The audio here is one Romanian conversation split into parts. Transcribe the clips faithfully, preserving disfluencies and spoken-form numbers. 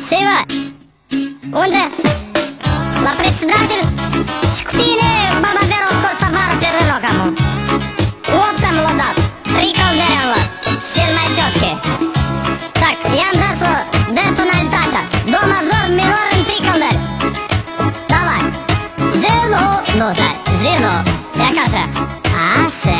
Și bă, unde? La председатель? Și cu tine, baba Vera, o scos afară pe rânoc, amu. opt am lădat, trei călderi am luat, cel mai ciotche. Так, i-am dat-o de tonalitatea, do major minor în trei călderi. Давай. Zero, nu, stai, zero, ia ca așa. Așa.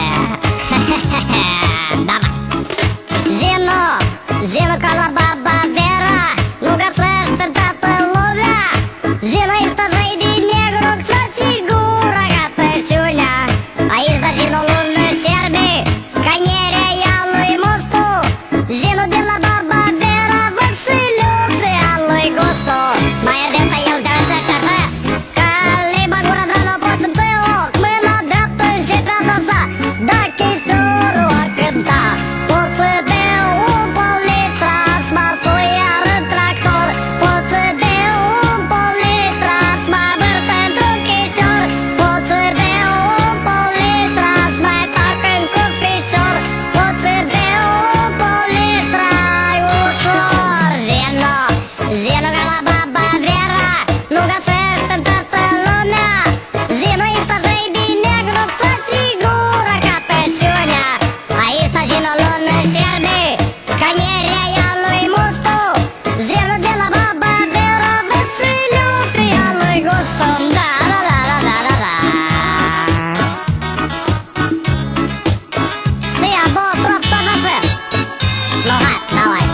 Давай. Zero, zero ca la baba Vera, nu găsește toată lumea. Zero este așa de negru, că sigură gata șunea. Aici da zero lună șerbe, canierea ea lui Mostu. Zero de la baba Vera, văd și luxe a lui Gustu. Mai adesea el te găsește așa, că le bagură, dar nu pot să tăioc. Mâna dreaptă și dreapta sa, dacă e surul a cânta. Pot să deu un politra, șmarțu iar în tractor. Pot să deu un politra, mai vârt pentru chișor. Pot să deu un politra, mai fac în cufișor. Pot să deu un politra, ușor. Zeno, zeno ca la baba Vera, nu găsește în toată lumea. Zeno este așa de negru, să sigură ca pe șunea. Aici sta zeno lună șerbe, canierea ea lui Mustu. Zeno de la baba Vera, vezi și luxe ea lui Gustu. Da, da, da, da, da, da, da. Și a doua strofă tot așa. Nu, hai, давай.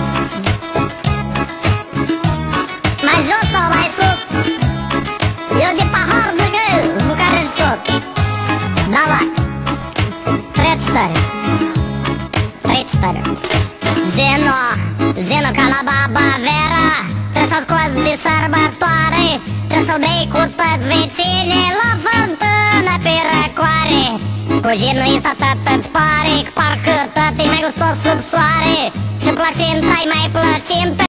Mai jos sau mai sus? Eu de pahar de găl, cu care tot. Давай. Treci tare. Treci tare. Zeno, Zeno ca la baba Vera, trebuie să-l scoți de sărbătoare. Trebuie să-l bei cu toți vecinii la fântână pe răcoare. Cu Zeno este atât îți pare, că parcă tot e mai gustos sub soare. Și plăcinta-i mai plăcintă.